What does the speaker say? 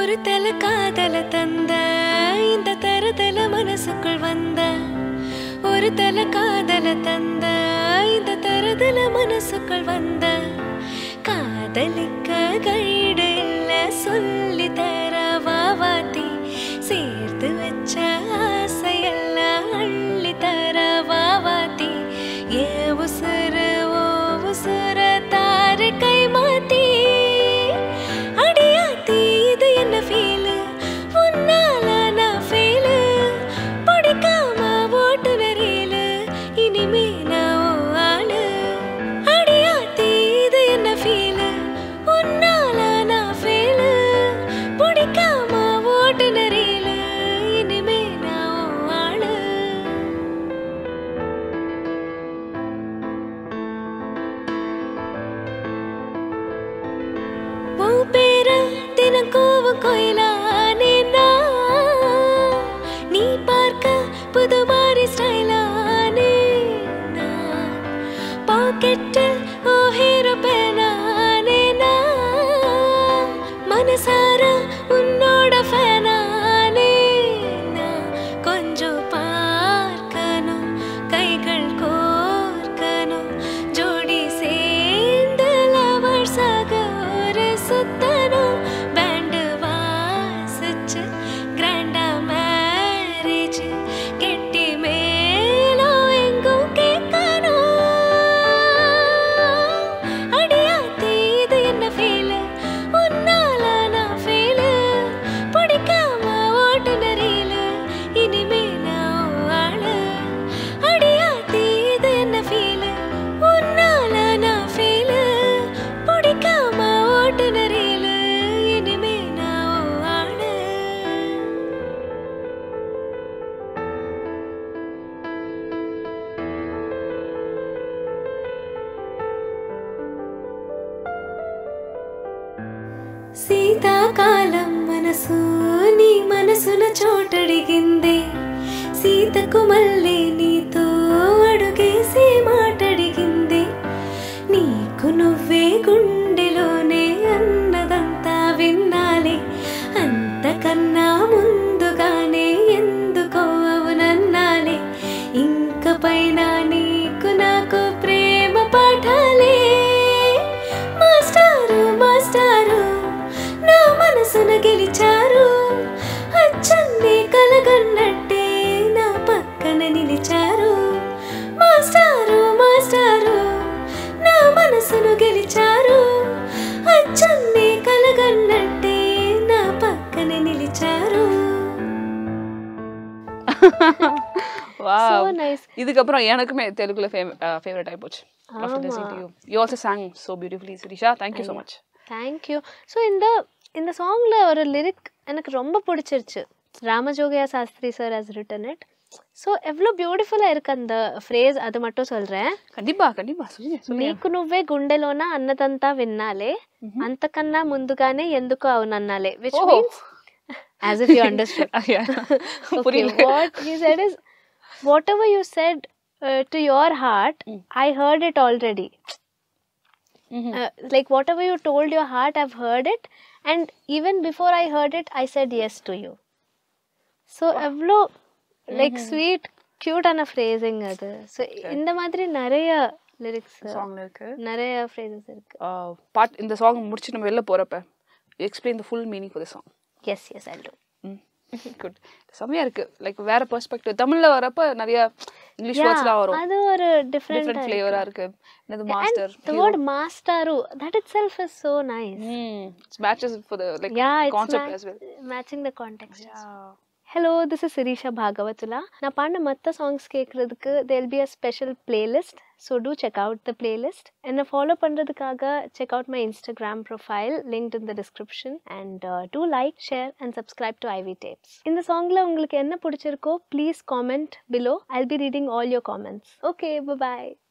ஒரு தல காதல தந்த இந்த தரதல மனசுக்குள் வந்த ஒரு தல காதல தந்த இந்த தரதல மனசுக்குள் வந்த காதலிக்க கைடு இல்ல சொல்லி தர வாவாத்தி சேர்த்து வச்ச ஆசையெல்லாம் அள்ளி தர வாவாத்தி ஏ உசுறு ஓ உசுர தாரு கை மாத்தி அடியாத்தி இது என்ன ஃபீலு உன்னால நான் ஃபீலு பிடிக்காம ஓட்டு நெறியில இனிமே நான் ஆளு அடியாத்தி இது என்ன ஃபீலு உன்னால நான் ஃபீலு பிடிக்காம ஓட்டு நெறியில இனிமே நான் ஆளு ஓ பேர தினக்கூவும் கோயிலானே நீ பார்க்க புது மாதிரி ஸ்டைலானே பாக்கெட்டில் ஓ ஹீரோ பேனானே மனசார உன்னோட ஃபேனானே கொஞ்சம் பார்க்கணும் கைகள் கோர்க்கணும் ஜோடி சேர்ந்து லவர்ஸாக ஒரு சுத்தணும் பேண்டு வாசிச்சு கிராண்டா மேரேஜ் கெட்டி மேலும் எங்கும் கேட்கணும் அடியாத்தி இது என்ன ஃபீலு உன்னால நான் ஃபீலு பிடிக்காம ஓட்டு நெறியில இனிமே நான் ஆளு அடியாத்தி இது என்ன ஃபீலு உன்னால நான் ஃபீலு பிடிக்காம ஓட்டு நெறியில இனிமே நான் ஆளு శీతాకాలం మనసు నీ మనసున చోటడిగిందే సీతకు మళ్ళీ నీతో అడుగేసి మాటడిగిందే నీకు నువ్వే గుండెలోనే అన్నదంతా విన్నాలే అంతకన్నా ముందుగానే ఎందుకో అవునన్నాలే ఇంక పైన నీకు నాకు ప్రేమ పాఠాలే మాస్టారు మాస్టారు నా మనసున గెలిచారు అచ్చన్నే కలగన్నట్టే నా పక్కన నిలిచారు మాస్టారు మాస్టారు నా మనసును గెలిచారు అచ్చన్నే కలగన్నట్టే నా పక్కన నిలిచారు Wow. So nice. இதுக்கப்புறம் எனக்குமே தெலுங்குல ஃபேவரட் ஆகி போச்சு after listening to you. You also sang so beautifully, Sirisha. Thank you so much. Thank you. So இந்த சாங்ல ஒரு லிரிக் எனக்கு ரொம்ப பிடிச்சிருச்சு. Ramajogayya Sastry sir has written it. So எவ்வளோ பியூட்டிஃபுல்லாக இருக்கு அந்த ஃப்ரேஸ், அது மட்டும் சொல்கிறேன். கண்டிப்பா கண்டிப்பா சொல்லுங்க. నీకు నువ్వే గుండెలోన అన్నదంతా విన్నాలే అంతకన్నా ముందుగానే ఎందుకు అవునన్నాలే, which means as if you understood. Okay, what he said is whatever you said to your heart, I heard it already. Like whatever you told your heart, I've heard it, and even before I heard it, I said yes to you. So evlo like sweet cute ana phrasing adu. So இந்த மாதிரி நிறைய lyrics சாங்ல இருக்கு, நிறைய phrases இருக்கு. பாட் இந்த song முடிச்சு நம்ம வெளில போறப்ப explain the full meaning for the song. Yes, I'll do. Good. செமையா இருக்கு. லைக் வேற பெர்ஸ்பெக்டிவ். தமிழ்ல வரப்ப நிறைய இங்கிலீஷ் வேர்ட்ஸ்லாம் வரும். அது ஒரு டிஃபரண்ட் ஃப்ளேவரா இருக்கு. என்னது master. The word masteru, that itself is so nice. It matches for the like concept as well. Matching the context. Yeah. Hello, this is Sirisha Bhagavatula. நான் பாடின மற்ற சாங்ஸ் கேட்குறதுக்கு there'll be a special playlist, so do check out the playlist. என்னை follow பண்ணுறதுக்காக check out my Instagram profile linked in the description, and do like, share and subscribe to Ivy Tapes. இந்த சாங்கில் உங்களுக்கு என்ன பிடிச்சிருக்கோ please comment below. I'll be reading all your comments. Okay, bye bye.